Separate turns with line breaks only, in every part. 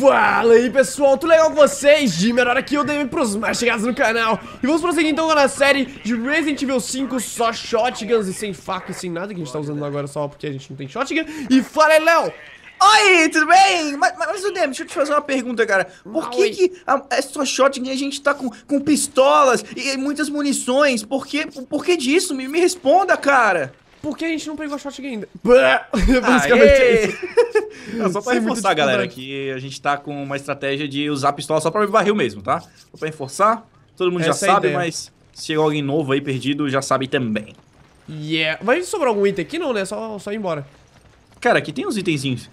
Fala aí pessoal, tudo legal com vocês? Dimer aqui, eu dei pros mais chegados no canal. E vamos prosseguir então na série de Resident Evil 5, só shotguns e sem faca e sem nada, que a gente tá usando agora só porque a gente não tem shotgun. E fala aí, Léo!
Oi, tudo bem? Mas Demi, deixa eu te fazer uma pergunta, cara. Por que é só shotgun e a gente tá com pistolas e muitas munições? Por que disso? Me responda, cara.
Por que a gente não pegou a shotgun ainda? Basicamente é isso.
Não, só pra reforçar, galera, que a gente tá com uma estratégia de usar pistola só pra abrir barril mesmo, tá? Só pra reforçar, todo mundo já sabe, mas se chega alguém novo aí perdido, já sabe também.
Yeah. Vai sobrar algum item aqui não, né? Só ir embora.
Cara, aqui tem uns itenzinhos.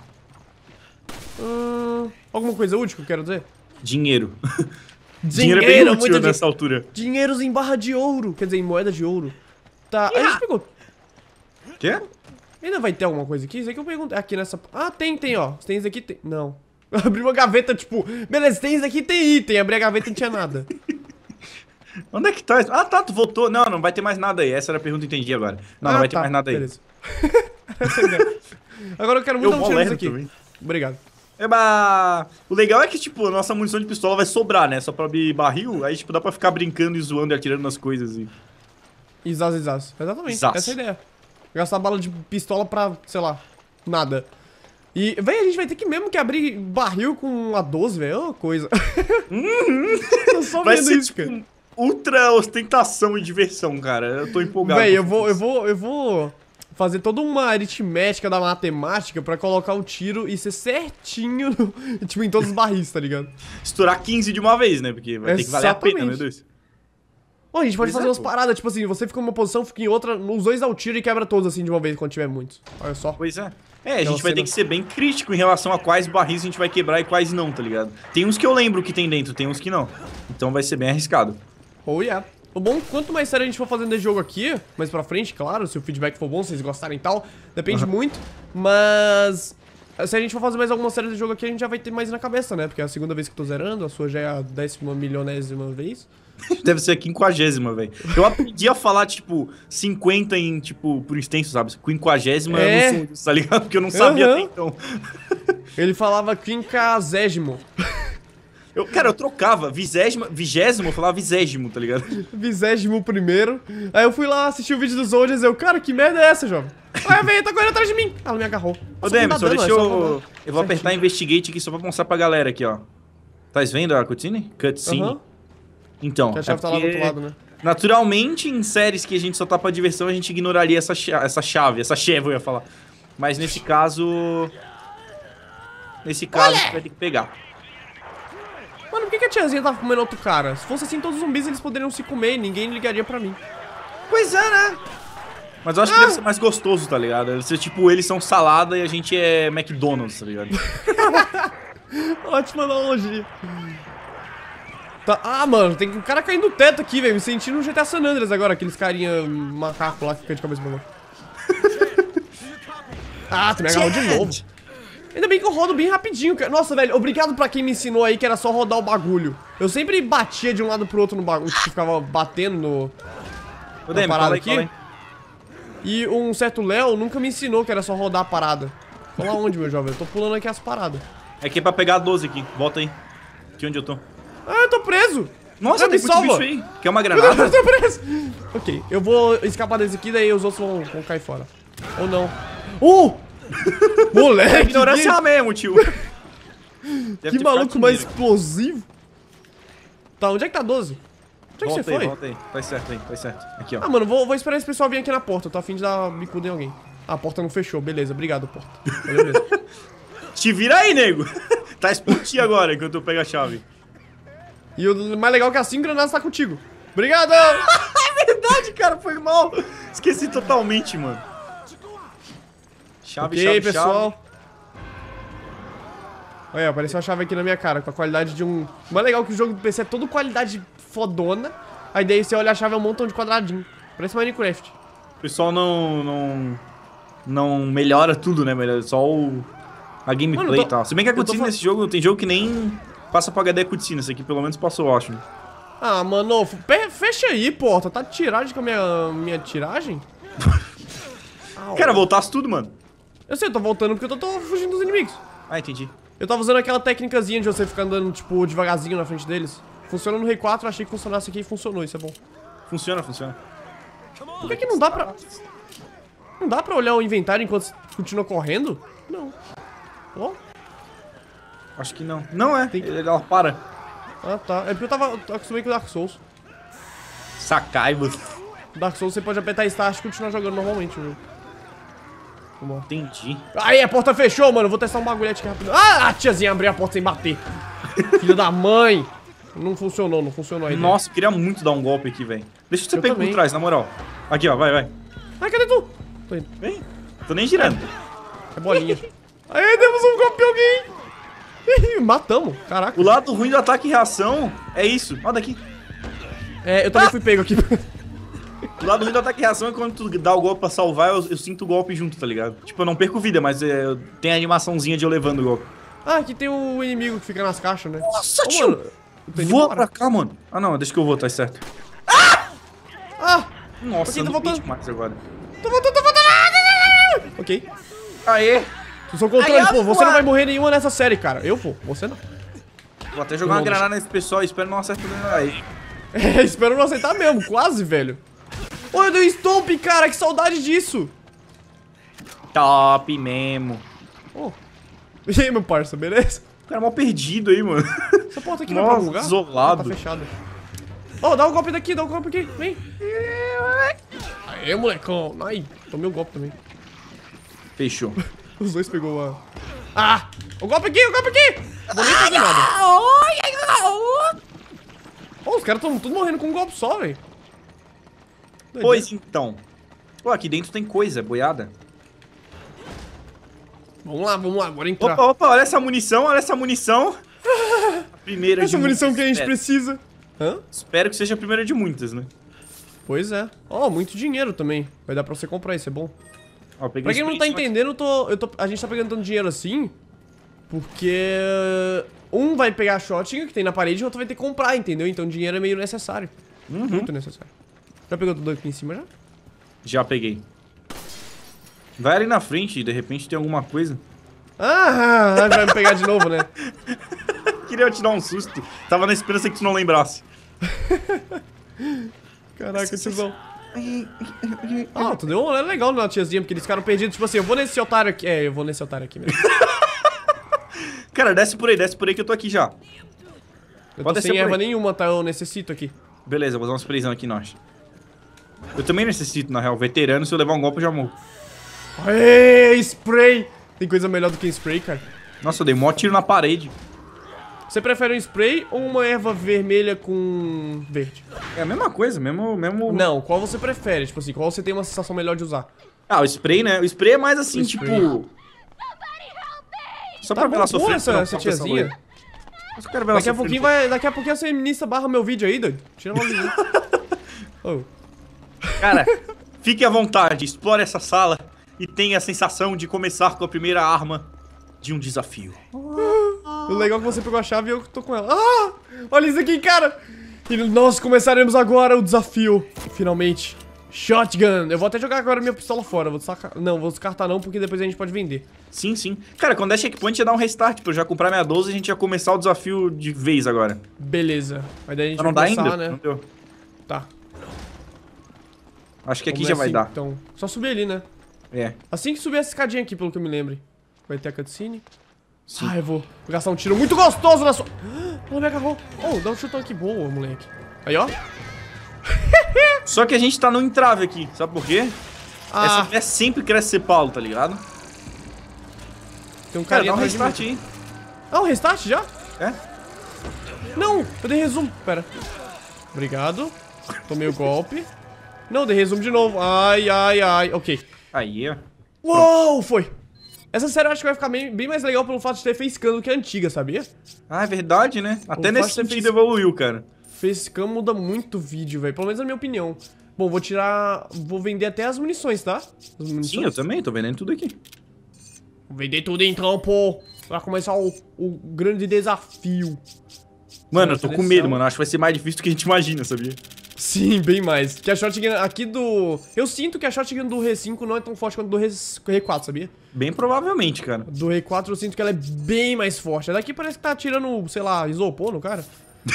Alguma coisa útil, quero dizer?
Dinheiro. Dinheiro é bem útil nessa altura.
Dinheiros em barra de ouro, quer dizer, em moeda de ouro. Tá, a gente pegou.
Quê?
Ainda vai ter alguma coisa aqui? Isso aqui eu pergunto. Aqui nessa... Ah, tem, ó. Tem isso aqui, tem... Não. Abri uma gaveta, tipo... Beleza, tem isso aqui, tem item. Abri a gaveta e não tinha nada.
Onde é que tá? Ah, tá, tu voltou. Não, não vai ter mais nada aí. Essa era a pergunta que eu entendi agora. Não, não vai ter mais nada aí. Beleza.
Agora eu quero muito dar um tiro nisso aqui. Também. Obrigado.
Eba! O legal é que, tipo, a nossa munição de pistola vai sobrar, né? Só pra abrir barril, aí, tipo, dá pra ficar brincando e zoando e atirando nas coisas e...
Exato. Exatamente. Essa é a ideia. Gastar bala de pistola pra, sei lá, nada. E, véi, a gente vai ter que mesmo que abrir barril com a 12, velho. É uma coisa. Tô só
vai
vendo
ser,
isso,
tipo,
cara.
Ultra ostentação e diversão, cara. Eu tô empolgado.
Véi, eu vou fazer toda uma aritmética da matemática pra colocar o tiro e ser certinho, tipo, em todos os barris, tá ligado?
Estourar 15 de uma vez, né? Porque vai ter que valer a pena, né, Deus?
Bom, a gente pode fazer umas paradas, tipo assim, você fica numa posição, fica em outra, nos dois dá o tiro e quebra todos assim de uma vez quando tiver muitos. Olha só.
Pois é. É, a gente vai ter que ser bem crítico em relação a quais barris a gente vai quebrar e quais não, tá ligado? Tem uns que eu lembro que tem dentro, tem uns que não. Então vai ser bem arriscado.
Oh, yeah. O bom, quanto mais sério a gente for fazendo esse jogo aqui, mais pra frente, claro, se o feedback for bom, se vocês gostarem e tal, depende muito, mas... Se a gente for fazer mais alguma série de jogo aqui, a gente já vai ter mais na cabeça, né? Porque é a segunda vez que eu tô zerando, a sua já é a 10.000.000ª vez.
Deve ser a 50ª, velho. Eu aprendi a falar, tipo, 50 em, tipo, por extenso, sabe? 50ª, eu não sou, tá ligado? Porque eu não sabia até então.
Ele falava 50º.
Cara, eu trocava, vigésimo, eu falava 20º, tá ligado?
21º. Aí eu fui lá assistir o vídeo dos Soldiers e eu, cara, que merda é essa, jovem? Aí a velha tá correndo atrás de mim. Ela me agarrou.
Ô, Demis, deixa eu... Eu vou apertar Investigate aqui só pra mostrar pra galera aqui, ó. Tá vendo a cutscene? Cutscene. Então,
a chave tá lá do outro lado, né?
Naturalmente, em séries que a gente só tá pra diversão, a gente ignoraria essa chave, eu ia falar. Mas nesse caso... a gente vai ter que pegar.
Mano, por que a tiazinha tava comendo outro cara? Se fosse assim, todos os zumbis eles poderiam se comer e ninguém ligaria pra mim.
Pois é, né? Mas eu acho que deve ser mais gostoso, tá ligado? Deve ser tipo, eles são salada e a gente é McDonald's, tá ligado?
Ótima analogia. Tá. Ah, mano, tem um cara caindo do teto aqui, velho. Me sentindo no GTA San Andreas agora, aqueles carinha macaco lá que fica de cabeça pra baixo. Ah, tu me agarrou de novo. Ainda bem que eu rodo bem rapidinho, cara. Nossa, velho, obrigado pra quem me ensinou aí que era só rodar o bagulho. Eu sempre batia de um lado pro outro no bagulho, ficava batendo no...
Ô, parada aqui. Fala aí.
E um certo Léo nunca me ensinou que era só rodar a parada. Fala onde, meu jovem? Eu tô pulando aqui as paradas.
É aqui pra pegar a 12 aqui. Volta aí. Aqui onde eu tô.
Ah, eu tô preso.
Nossa, tem muito bicho aí. Quer uma granada?
Eu tô preso. Ok, eu vou escapar desse aqui, daí os outros vão cair fora. Ou não. Moleque!
Ignorância mesmo, tio.
Que maluco mais explosivo. Tá, onde é que tá a 12? Onde é que você foi?
Volta aí. Tá certo aí, tá certo. Aqui, ó.
Ah, mano, vou esperar esse pessoal vir aqui na porta. Eu tô a fim de dar bicuda em alguém. Ah, a porta não fechou. Beleza, obrigado, porta. Valeu mesmo.
Te vira aí, nego. Tá explodir agora enquanto eu pego a chave.
E o mais legal é que a 5 granadas tá contigo. Obrigado!
É verdade, cara, foi mal. Esqueci totalmente, mano. Chave,
pessoal. Olha, apareceu uma chave aqui na minha cara, com a qualidade de um... O mais legal é que o jogo do PC é todo qualidade fodona. Aí daí você olha a chave, é um montão de quadradinho. Parece Minecraft.
O pessoal não melhora tudo, né? Melhora só a gameplay e tal. Se bem que a cutscene nesse jogo, tem jogo que nem passa pro HD a cutscene. Esse aqui pelo menos passou, eu acho.
Ah, mano, fecha aí, porra. Tá de tiragem com a minha tiragem?
Cara, voltasse tudo, mano.
Eu sei, eu tô voltando porque eu tô fugindo dos inimigos.
Ah, entendi.
Eu tava usando aquela técnicazinha de você ficar andando, tipo, devagarzinho na frente deles. Funciona no Rei 4, achei que funcionasse aqui e funcionou, isso é bom.
Funciona, funciona.
Por que não dá pra... Não dá pra olhar o inventário enquanto você continua correndo? Não. Ó.
Acho que não. Não é,
Tem...
ela para.
Ah, tá. É porque eu acostumei com o Dark Souls.
Sacaiba.
Dark Souls você pode apertar Start e continuar jogando normalmente o jogo. Vamos lá.
Entendi.
Aí, a porta fechou, mano. Eu vou testar um bagulhete aqui rápido. Ah, a tiazinha abriu a porta sem bater. Filha da mãe. Não funcionou aí.
Nossa, eu queria muito dar um golpe aqui, velho. Deixa eu ser pego por trás, na moral. Aqui, ó, vai, vai.
Ai, cadê tu? Tô indo.
Vem. Tô nem girando.
É bolinha. Aí, demos um golpe em alguém. Matamos. Caraca.
O lado ruim do ataque e reação é isso. Olha daqui.
É, eu também fui pego aqui.
O lado ruim do ataque e reação é quando tu dá o golpe pra salvar, eu sinto o golpe junto, tá ligado? Tipo, eu não perco vida, mas tem a animaçãozinha de eu levando o golpe.
Ah, aqui tem o inimigo que fica nas caixas, né?
Nossa,
Ô,
tio!
mano,
Voa pra cá, mano. Ah, não, deixa que eu vou, tá certo.
Ah!
Nossa,
Ok,
eu
tô
não
voltando.
mais agora.
Tô voltando. Ok.
Aê!
Tu sou controle,
Aí,
pô. Você não
voar.
vai morrer nenhuma nessa série, cara. Eu vou, você não.
Vou até jogar uma granada nesse pessoal, espero não acertar aí.
É, espero não aceitar mesmo, quase, velho. Ô, eu dei um stomp, cara, que saudade disso.
Top mesmo.
Ô. E aí, meu parça, beleza?
O cara é mó perdido aí, mano.
Essa porta aqui vai
Nossa,
pra algum lugar?
isolado.
Ah, tá fechada. Ô, dá um golpe daqui, dá um golpe aqui, vem. Aê, molecão. Ai, tomei um golpe também.
Fechou.
Os dois pegou a... Ah! O golpe aqui, o golpe aqui! Vou nem fazer nada. Ô, os caras tão tudo morrendo com um golpe só, velho.
Pois então. Pô, aqui dentro tem coisa, boiada.
Vamos lá, bora entrar.
Opa, opa, olha essa munição, olha essa munição. A primeira
Essa
de
munição
muitas,
que a gente
espero.
precisa. Hã?
Espero que seja a primeira de muitas, né?
Pois é. Ó, muito dinheiro também. Vai dar pra você comprar isso, é bom.
Ó, peguei
Pra quem não tá
sprint,
entendendo, a gente tá pegando tanto dinheiro assim porque um vai pegar a shotgun que tem na parede e o outro vai ter que comprar, entendeu? Então dinheiro é meio necessário. Muito necessário. Já pegou tudo aqui em cima já?
Já peguei. Vai ali na frente, de repente tem alguma coisa.
Ah, vai me pegar de novo, né?
Queria te dar um susto. Tava na esperança que tu não lembrasse.
Caraca, tiozão. Ah, tu deu um olhada legal na tiazinha, porque eles ficaram perdidos. Tipo assim, eu vou nesse otário aqui. É, eu vou nesse otário aqui mesmo.
Cara, desce por aí que eu tô aqui já.
Eu
Pode
tô
descer
sem
por
erva
aí.
nenhuma, tá? Eu necessito aqui.
Beleza, vou dar um sprayzão aqui, nós. Eu também necessito, na real. Veterano, se eu levar um golpe, eu já morro.
Aê, spray! Tem coisa melhor do que spray, cara.
Nossa, eu dei mó tiro na parede.
Você prefere um spray ou uma erva vermelha com verde?
É a mesma coisa, mesmo...
Não, qual você prefere? Tipo assim, qual você tem uma sensação melhor de usar?
Ah, o spray, né? O spray é mais assim,
O
tipo...
spray.
Só
Tá
pra ver ela
bom,
sofrer.
essa tiazinha.
Eu só quero ver ela
Daqui a
sofrer.
pouquinho daqui a pouquinho essa feminista barra meu vídeo aí, doido. Tira uma vídeo. Oh.
Cara, fique à vontade, explore essa sala e tenha a sensação de começar com a primeira arma de um desafio.
O legal é que você pegou a chave e eu tô com ela. Ah! Olha isso aqui, cara! E nós começaremos agora o desafio, finalmente. Shotgun. Eu vou até jogar agora minha pistola fora. Vou sacar... Não, vou descartar não, porque depois a gente pode vender.
Sim, sim. Cara, quando é checkpoint, ia dar um restart pra eu já comprar minha 12 e a gente ia começar o desafio de vez agora.
Beleza. Mas daí a gente
Mas não
vai
dá
começar,
ainda?
né?
Não deu.
Tá.
Acho que aqui
Vamos
já
ver
vai
assim,
dar.
Então, só subir ali, né?
É.
Assim que subir essa escadinha aqui, pelo que eu me lembre. Vai ter a cutscene.
Sim.
Ah, eu vou gastar um tiro muito gostoso na sua... Ela me agarrou. Oh, dá um chutão aqui. Boa, moleque. Aí, ó.
Só que a gente tá no entrave aqui, sabe por quê?
Ah,
Essa mulher sempre cresce ser Paulo, tá ligado?
tem um
Cara,
carinha
dá um
atrás de mim.
restart aí.
Ah, um restart já?
É?
Não, eu dei resumo. Pera. Obrigado. Tomei o golpe. Não, dei resumo de novo. Ai, ai, ai. Ok.
Aí, ó.
Uou, foi. Essa série eu acho que vai ficar bem mais legal pelo fato de ter facecam do que a antiga, sabia?
Ah, é verdade, né? Até
O
nesse
fato de
sentido
ter
evoluiu, cara.
Facecam muda muito o vídeo, velho. Pelo menos na minha opinião. Bom, vou tirar... Vou vender até as munições, tá? As munições.
Sim, eu também, tô vendendo tudo aqui.
Vou vender tudo então, pô. Pra começar o grande desafio.
Mano, eu tô com
Seleção.
medo, mano. Acho que vai ser mais difícil do que a gente imagina, sabia?
Sim, bem mais. Que a shotgun aqui do... Eu sinto que a shotgun do R5 não é tão forte quanto do R4, sabia?
Bem provavelmente, cara.
Do R4 eu sinto que ela é bem mais forte. A daqui parece que tá atirando, sei lá, isopor no cara.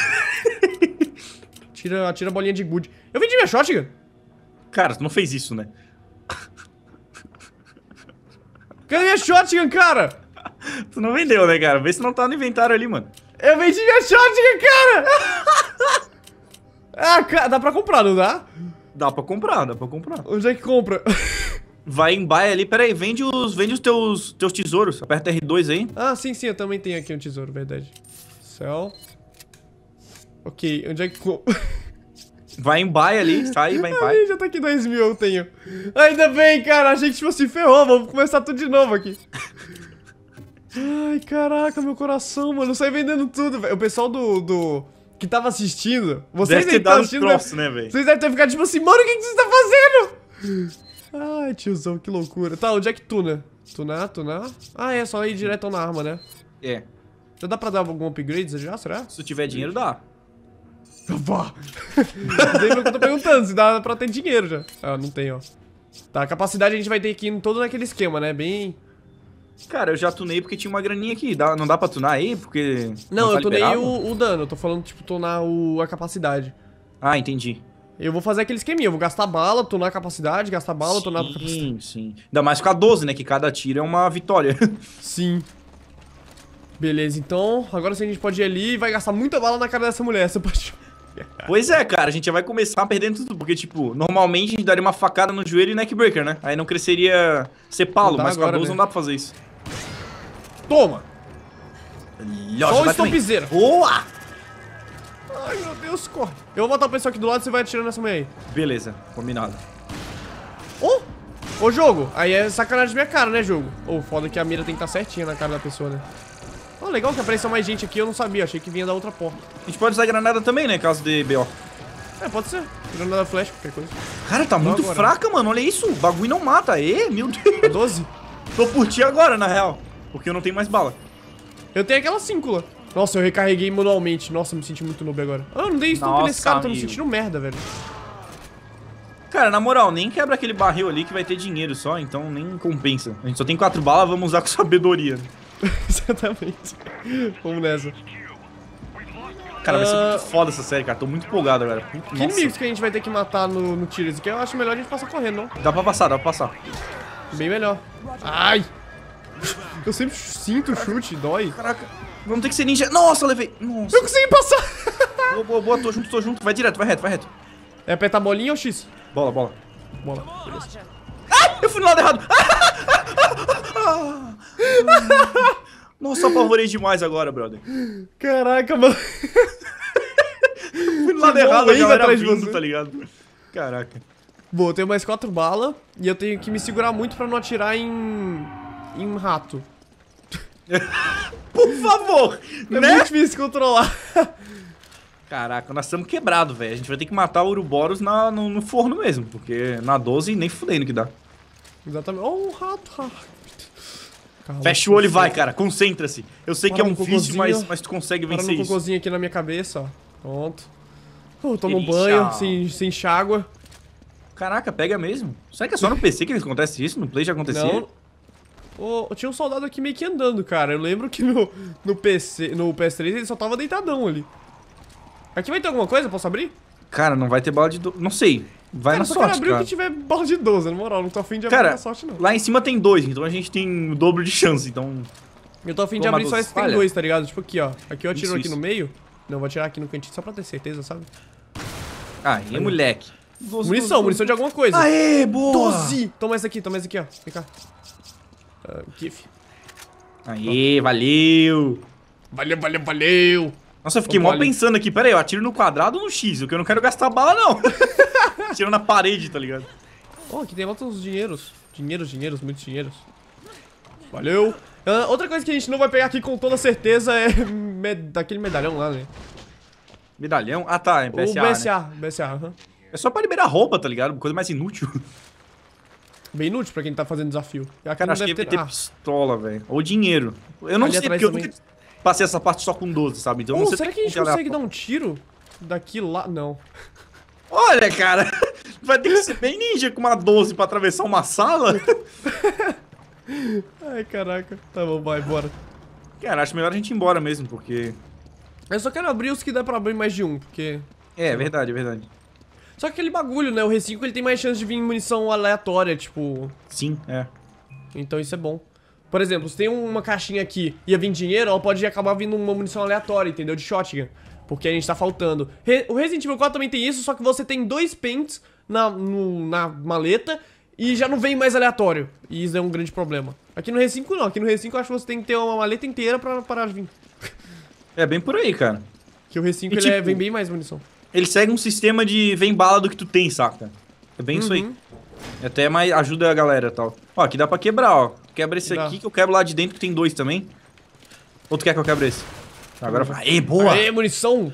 Atira bolinha de gude. Eu vendi minha shotgun.
Cara, tu não fez isso, né?
Cadê minha shotgun, cara?
Tu não vendeu, né, cara? Vê se não tá no inventário ali, mano.
Eu vendi minha shotgun, cara! Ah, cara, dá pra comprar, não dá?
Dá pra comprar, dá pra comprar.
Onde é que compra?
Vai em buy ali, pera aí, vende os teus tesouros. Aperta R2 aí.
Ah, sim, eu também tenho aqui um tesouro, verdade. Céu. Ok, onde é que compra?
Vai em buy ali, sai, vai em buy.
Ai, já tá aqui 2 mil, eu tenho. Ainda bem, cara, a gente, tipo assim, ferrou, vamos começar tudo de novo aqui. Ai, caraca, meu coração, mano, eu saí vendendo tudo, velho. O pessoal que tava assistindo, vocês
Deve ter
aí que
dado
estão assistindo,
troço, né, velho?
vocês devem ter ficado tipo assim, mano, o que você tá fazendo? Ai, tiozão, que loucura. Tá, onde é que tuna? Tunar? Ah, é, só ir direto na arma, né?
É.
Já dá pra dar algum upgrade já, será?
Se tu tiver dinheiro, dá.
Vá! Lembra que eu tô perguntando se dá pra ter dinheiro já. Ah, não tem, ó. Tá, a capacidade a gente vai ter que ir todo naquele esquema, né? Bem...
Cara, eu já tunei porque tinha uma graninha aqui. Não dá pra tunar aí? Porque...
Não,
tá
eu tunei
liberado?
o dano. Eu tô falando, tipo, tunar a capacidade.
Ah, entendi.
Eu vou fazer aquele esqueminha. Eu vou gastar bala, tunar a capacidade, gastar bala, tunar a capacidade.
Sim, sim. Ainda mais com a 12, né? Que cada tiro é uma vitória.
Sim. Beleza, então, agora sim a gente pode ir ali e vai gastar muita bala na cara dessa mulher. Você pode...
Pois é, cara. A gente já vai começar perdendo tudo. Porque, tipo, normalmente a gente daria uma facada no joelho e neckbreaker, né? Aí não cresceria cepalo, mas com a
agora,
12
né?
não dá pra fazer isso.
Toma! Só o
vai também.
estopizeira.
Boa!
Ai, meu Deus, corre. Eu vou botar o pessoal aqui do lado e você vai atirando nessa mulher aí.
Beleza, combinado.
Ô, jogo. Aí é sacanagem de minha cara, né, jogo? Ô, foda que a mira tem que estar certinha na cara da pessoa, né? Ó, legal que apareceu mais gente aqui, eu não sabia. Achei que vinha da outra porta.
A gente pode usar granada também, né? Caso de BO.
É, pode ser. Granada flash, qualquer coisa.
Cara, tá muito
agora.
fraca, mano. Olha isso. O bagulho não mata. Meu
Tá
Deus.
12?
Tô por ti agora, na real. Porque eu não tenho mais bala.
Eu tenho aquela 5 lá. Nossa, eu recarreguei manualmente. Nossa, eu me senti muito noob agora. Ah, eu não dei stun
Nossa,
nesse cara, tô me
amigo.
sentindo merda, velho.
Cara, na moral, nem quebra aquele barril ali que vai ter dinheiro só, então nem compensa. A gente só tem 4 balas, vamos usar com sabedoria.
Exatamente. Vamos nessa.
Cara, vai ser muito foda essa série, cara. Tô muito empolgado agora.
Que inimigos que a gente vai ter que matar no tiro? Isso aqui eu acho melhor a gente passar correndo, não?
Dá pra passar, dá pra passar.
Bem melhor. Ai! Eu sempre sinto o chute, dói.
Caraca, vamos ter que ser ninja. Nossa, eu levei. Nossa.
Eu consegui passar!
Boa, boa, boa, tô junto. Vai direto, vai reto, vai reto.
É apertar a bolinha ou X?
Bola, bola.
Bola. Beleza.
Ah, eu fui no lado errado. Nossa, apavorei demais agora, brother.
Caraca, mano.
Fui no lado
Tinha
errado,
um laser
a galera
atrás de
vindo,
você.
tá ligado? Caraca.
Bom, eu tenho mais 4 balas e eu tenho que me segurar muito pra não atirar em rato.
Por favor,
É
né?
muito difícil controlar.
Caraca, nós estamos quebrados, velho. A gente vai ter que matar o Ouroboros no forno mesmo, porque na 12 nem fudendo que dá.
Exatamente. Oh, um rato. Calma,
Fecha o olho e vai, cara. Concentra-se. Eu sei que é
Para
um
no
vício,
cocôzinho.
mas tu consegue
Para
vencer
no
isso.
cocôzinho aqui na minha cabeça, ó. Pronto. Toma um
Delícia.
banho, se enxágua.
Caraca, pega mesmo. Será que é só no PC que acontece isso? No Play já acontecia?
Não. Tinha um soldado aqui meio que andando, cara. Eu lembro que no PS3 ele só tava deitadão ali. Aqui vai ter alguma coisa? Posso abrir?
Cara, não vai ter bala de... Não sei. Vai
Cara,
na
só quero
sorte,
abrir o
cara.
que tiver bala de 12, na moral. Não tô afim de abrir
Cara,
na sorte, não.
lá em cima tem 2, então a gente tem o dobro de chance, então...
Eu tô afim de
Toma
abrir só
12.
esse que tem
Olha.
2, tá ligado? Tipo aqui, ó. Aqui eu atiro
Isso,
aqui
isso.
no meio. Não, vou atirar aqui no cantinho só pra ter certeza, sabe?
Aí, moleque. 12,
Munição de alguma coisa.
Aê, boa!
12! Toma esse aqui, ó. Vem cá. Kiff.
Aê, valeu!
Valeu!
Nossa, eu fiquei
Vamos
mal
ali.
pensando aqui. Pera aí, eu atiro no quadrado ou no X? O que eu não quero gastar bala, não. Atiro na parede, tá ligado?
Ó, aqui tem outros dinheiros. Dinheiros, muitos dinheiros. Valeu! Outra coisa que a gente não vai pegar aqui com toda certeza é daquele medalhão lá, né?
Medalhão? Ah, tá, é BSA,
O
né?
BSA, aham.
É só pra liberar roupa, tá ligado? Coisa mais inútil.
Bem inútil pra quem tá fazendo desafio. E aqui
Cara,
não
acho que
deve
deve ter
Ah,
pistola, velho. Ou dinheiro. Eu não
Ali
sei,
atrás
porque eu
também.
nunca passei essa parte só com 12, sabe? Então eu não sei
será que a gente
como
consegue dar um tiro daqui lá? Não.
Olha, cara, vai ter que ser bem ninja com uma 12 pra atravessar uma sala.
Ai, caraca. Tá bom, vai, bora.
Cara, acho melhor a gente ir embora mesmo, porque...
Eu só quero abrir os que dá pra abrir mais de um, porque...
É verdade, é verdade.
Só que aquele bagulho, né? O R5 ele tem mais chance de vir munição aleatória, tipo...
Sim, é.
Então isso é bom. Por exemplo, se tem uma caixinha aqui e ia vir dinheiro, ela pode acabar vindo uma munição aleatória, entendeu? De shotgun. Porque a gente tá faltando. O Resident Evil 4 também tem isso, só que você tem 2 pentes na maleta e já não vem mais aleatório. E isso é um grande problema. Aqui no R5 não, aqui no R5 eu acho que você tem que ter uma maleta inteira pra parar de vir.
É bem por aí, cara.
Que o R5
E,
ele
tipo,
vem bem mais munição.
Ele segue um sistema de vem bala do que tu tem, saca? É bem isso aí. Até mais ajuda a galera e tal. Ó, aqui dá pra quebrar, ó. Quebra esse aqui que eu quebro lá de dentro que tem 2 também. Ou tu quer que eu quebre esse? Agora vai. Aê, boa!
Aê, munição!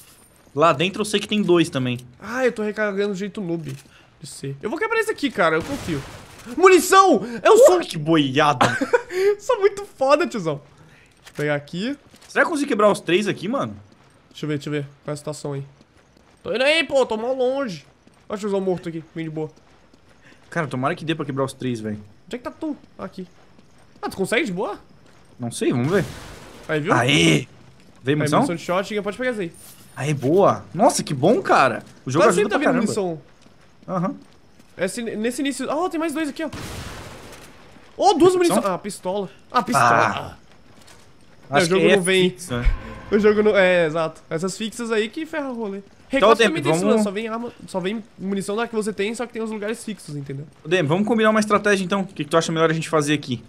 Lá dentro eu sei que tem 2 também.
Ah, eu tô recarregando do jeito noob de ser. Eu vou quebrar esse aqui, cara, eu confio. Munição! Eu sou...
Que boiada!
Sou muito foda, tiozão. Deixa eu pegar aqui.
Será que eu consigo quebrar os 3 aqui, mano?
Deixa eu ver. Qual é a situação aí? Tô indo aí, pô, tô mal longe. Olha o tiozão morto aqui, bem de boa.
Cara, tomara que dê pra quebrar os 3, velho.
Onde é que tá tu? Aqui. Ah, tu consegue de boa?
Não sei, vamos ver.
Aí, viu?
Aê! Veio
Aí,
munição?
munição de shotgun, pode pegar essa aí.
Aê, boa! Nossa, que bom, cara! O jogo
Quase
ajuda
sempre tá
pra
vindo
caramba.
munição.
Aham.
Nesse início... Oh, tem mais 2 aqui, ó. Oh, 2 munições. Ah, pistola. Ah, pistola.
Acho
o jogo
que
não vem.
fixa, né?
O jogo não... É, exato. Essas fixas aí que ferra o rolê.
Então,
Recorde
Demi,
também tem isso,
vamos-
não. Só vem arma... Só vem munição da que você tem, só que tem os lugares fixos, entendeu?
Demi, vamos combinar uma estratégia então. O que tu acha melhor a gente fazer aqui?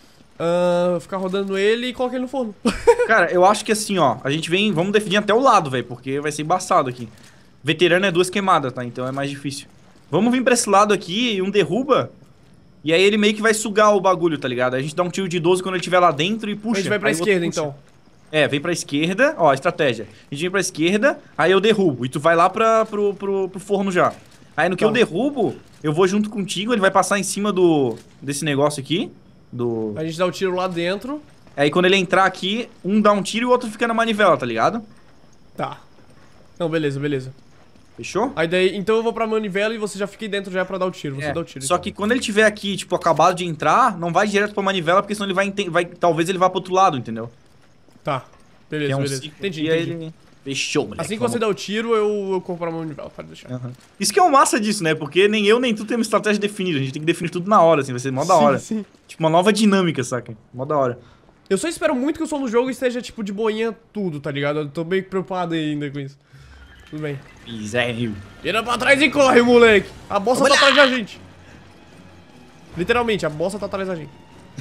Ficar rodando ele e colocar ele no forno.
Cara, eu acho que assim, ó. A gente vem. Vamos definir até o lado, velho. Porque vai ser embaçado aqui. Veterano é 2 queimadas, tá? Então é mais difícil. Vamos vir pra esse lado aqui e um derruba. E aí ele meio que vai sugar o bagulho, tá ligado? Aí a gente dá um tiro de 12 quando ele estiver lá dentro e puxa.
A gente vai pra
Aí o outro
esquerda,
puxa.
então.
É, vem pra esquerda. Ó, a estratégia. A gente vem pra esquerda, aí eu derrubo. E tu vai lá pro forno já. Aí no que
Tá.
eu derrubo, eu vou junto contigo. Ele vai passar em cima desse negócio aqui.
A gente dá o tiro lá dentro.
Aí quando ele entrar aqui, um dá um tiro e o outro fica na manivela, tá ligado?
Tá. Não, beleza.
Fechou?
Aí daí, então eu vou pra manivela e você já fica aí dentro já pra dar o tiro. Você
É,
dá o tiro.
só
então.
que quando ele tiver aqui, tipo, acabado de entrar, não vai direto pra manivela, porque senão ele vai talvez ele vá pro outro lado, entendeu?
Tá.
Que
Beleza,
é um
beleza.
ciclo,
Entendi,
e aí
entendi.
ele... Fechou, moleque.
Assim que você dá o tiro, eu corro pra manivela, pode deixar.
Aham. Isso que é o massa disso, né? Porque nem eu nem tu temos estratégia definida. A gente tem que definir tudo na hora, assim. Vai ser mó da hora.
Sim.
Tipo, uma nova dinâmica, saca? Mó da hora.
Eu só espero muito que o som do jogo esteja, tipo, de boinha tudo, tá ligado? Eu tô bem preocupado ainda com isso. Tudo bem.
Misério.
Vira pra trás e corre, moleque! A bosta tá atrás da gente. Literalmente, a bosta tá atrás da gente.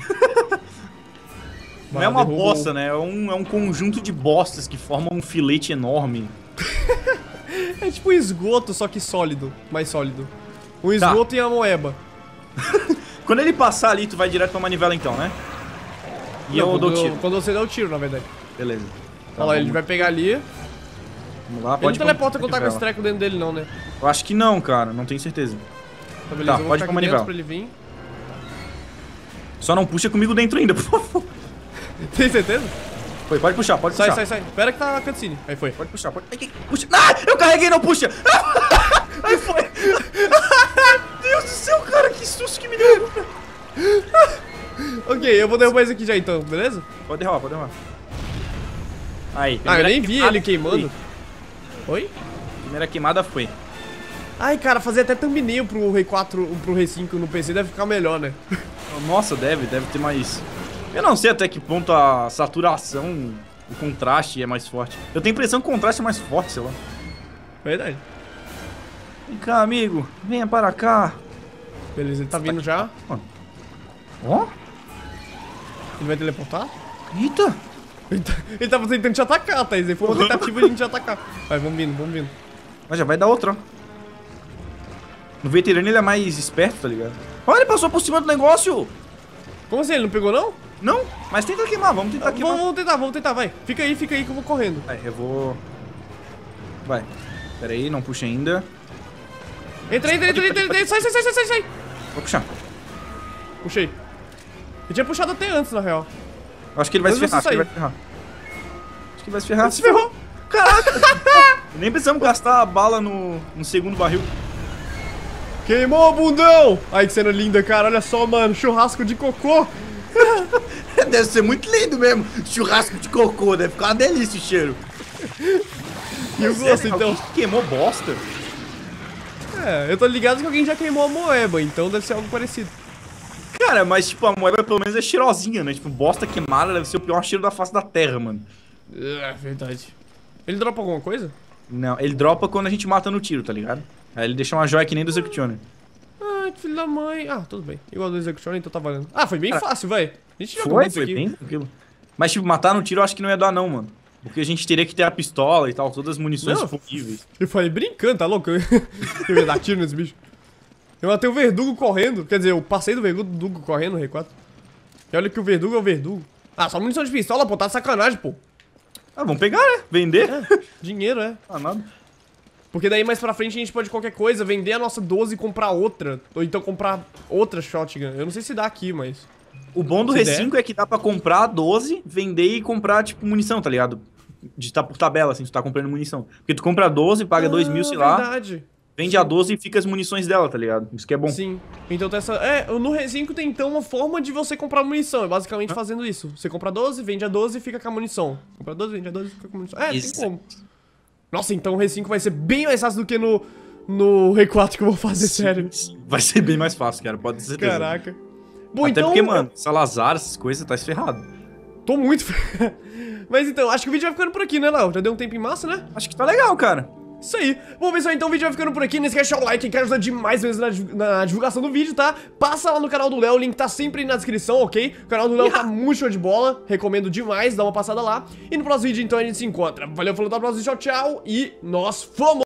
Não é uma
derrubou.
bosta, né? É um conjunto de bostas que formam um filete enorme.
É tipo um esgoto, só que sólido. Mais sólido. Um esgoto e a moeba.
Quando ele passar ali, tu vai direto pra manivela então, né? E
Não,
eu dou tiro.
Quando você dá o tiro, na verdade.
Beleza. Tá,
Olha lá, ele
vamos-
vai pegar ali.
Vamos lá,
Ele não teleporta quando tá com esse treco dentro dele, não, né?
Eu acho que não, cara. Não tenho certeza.
Tá, beleza.
Tá,
eu vou
pode
ficar
pra
aqui dentro
manivela.
pra ele vir.
Só não puxa comigo dentro ainda, por favor.
Tem certeza?
Foi, pode puxar, pode puxar.
Sai. Espera que tá a cutscene. Aí foi.
Pode puxar, pode. Ai, puxa. Ah, eu carreguei, não puxa. Aí foi. Meu Deus do céu, cara, que susto que me deu.
Ok, eu vou derrubar esse aqui já então, beleza?
Pode derrubar, pode derrubar. Aí.
Ah, eu
primeira
nem vi
queimada
ele queimando.
foi.
Oi?
Primeira queimada foi.
Ai, cara, fazer até thumbnail pro Rei 4, pro Rei 5 no PC deve ficar melhor, né?
Nossa, deve ter mais. Eu não sei até que ponto a saturação, o contraste é mais forte. Eu tenho a impressão que o contraste é mais forte, sei lá.
Verdade.
Vem cá, amigo. Venha para cá.
Beleza, ele tá vindo já.
Ó.
Ele vai teleportar?
Eita.
Ele tava tentando te atacar, Thaís. Ele foi uma tentativa de te atacar. Vai, vamos vindo.
Mas já vai dar outra, ó. No veterano ele é mais esperto, tá ligado? Olha, ele passou por cima do negócio.
Como assim? Ele não pegou, não?
Não, mas tenta queimar, vamos tentar queimar.
Vamos tentar, vai. Fica aí que eu vou correndo.
Vai, eu vou... Vai. Pera aí, não puxa ainda.
Entra. Sai.
Vou puxar.
Puxei. Eu tinha puxado até antes, na real.
Eu acho que ele vai
Mas
se
você
ferrar,
sai.
Acho que ele vai se ferrar.
Se ferrou.
Caraca. Nem precisamos gastar a bala no segundo barril.
Queimou, bundão! Ai, que cena linda, cara. Olha só, mano. Churrasco de cocô.
Deve ser muito lindo mesmo. Churrasco de cocô, deve ficar uma delícia o cheiro.
E o gosto, então?
Queimou bosta?
É, eu tô ligado que alguém já queimou a moeba, então deve ser algo parecido.
Cara, mas tipo, a moeba pelo menos é cheirosinha, né? Tipo, bosta queimada deve ser o pior cheiro da face da terra, mano.
É verdade. Ele dropa alguma coisa?
Não, ele dropa quando a gente mata no tiro, tá ligado? Aí ele deixa uma joia que nem do Executioner.
Ah, que filho da mãe. Ah, tudo bem. Igual do Executioner, então tá valendo. Ah, foi bem fácil, velho. A gente jogou isso
Foi
aqui.
bem tranquilo. Mas tipo, matar no tiro eu acho que não ia dar não, mano. Porque a gente teria que ter a pistola e tal, todas as munições
Não.
disponíveis.
Eu falei brincando, tá louco? Eu ia dar tiro nesse bicho. Eu matei o Verdugo correndo. Quer dizer, eu passei do Verdugo correndo no R4. E olha que o Verdugo é o Verdugo. Ah, só munição de pistola, pô, tá de sacanagem, pô.
Ah, vamos pegar, né? Vender.
É, dinheiro, é.
Ah, nada.
Porque daí mais pra frente a gente pode qualquer coisa, vender a nossa 12 e comprar outra. Ou então comprar outra shotgun. Eu não sei se dá aqui, mas...
O bom do
Se
R5 é que dá pra comprar 12, vender e comprar, tipo, munição, tá ligado? De tá por tabela, assim, tu tá comprando munição. Porque tu compra 12, paga 2.000, sei lá,
verdade.
vende a 12 e fica as munições dela, tá ligado? Isso que é bom.
Sim. Então tem essa... É, no R5 tem então uma forma de você comprar munição. É basicamente fazendo isso. Você compra 12, vende a 12 e fica com a munição. Compra 12, vende a 12 e fica com a munição. É,
Isso.
tem como. Nossa, então o R5 vai ser bem mais fácil do que no R4 que eu vou fazer, sério.
Sim. Vai ser bem mais fácil, cara, pode ter certeza.
Caraca. Bom,
Até
então...
porque, mano, Salazar, essas coisas, tá ferrado.
Tô muito... Mas então, acho que o vídeo vai ficando por aqui, né, Léo? Já deu um tempo em massa, né?
Acho que tá legal, cara.
Isso aí. Bom, pessoal, então o vídeo vai ficando por aqui. Não esquece de deixar o like, que ajuda demais mesmo na divulgação do vídeo, tá? Passa lá no canal do Léo, o link tá sempre aí na descrição, ok? O canal do Léo tá muito show de bola. Recomendo demais, dá uma passada lá. E no próximo vídeo, então, a gente se encontra. Valeu, falou, até o próximo, tchau, tchau. E nós fomos!